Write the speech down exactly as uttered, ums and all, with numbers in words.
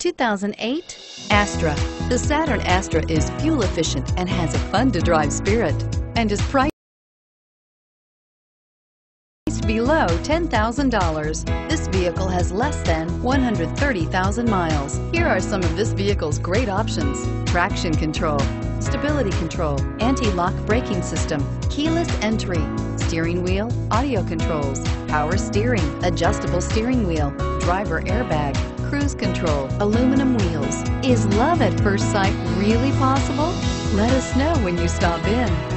two thousand eight Astra. The Saturn Astra is fuel efficient and has a fun-to-drive spirit, and is priced below ten thousand dollars. This vehicle has less than one hundred thirty thousand miles. Here are some of this vehicle's great options: traction control, stability control, anti-lock braking system, keyless entry, steering wheel audio controls, power steering, adjustable steering wheel, driver airbag, cruise control, aluminum wheels. Is love at first sight really possible? Let us know when you stop in.